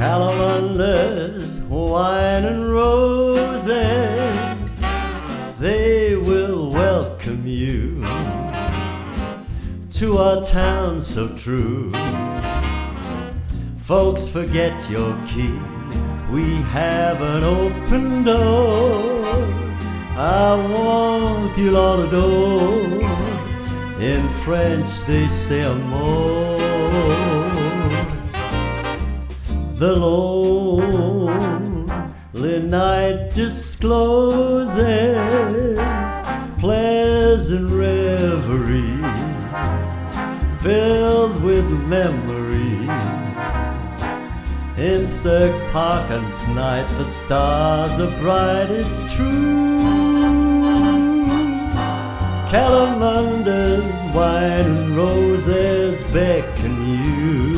Kalamunda's wine and roses, they will welcome you to our town so true. Folks, forget your key, we have an open door. I want you all adore. In French they say amour. The lonely night discloses pleasant reverie, filled with memory. In Stirk Park at night the stars are bright, it's true. Kalamunda's wine and roses beckon you.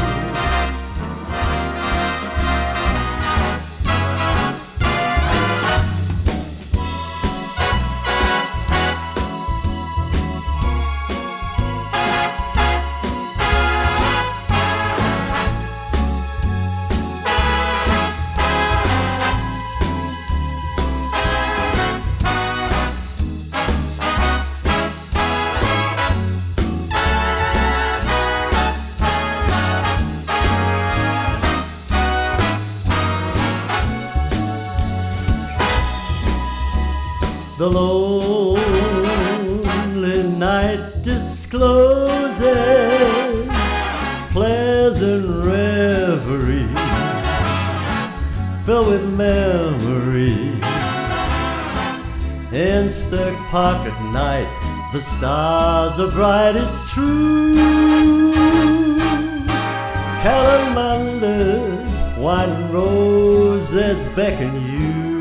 The lonely night discloses pleasant reverie, filled with memory. In Stirk Park at night the stars are bright, it's true. Kalamunda's wine and roses beckon you.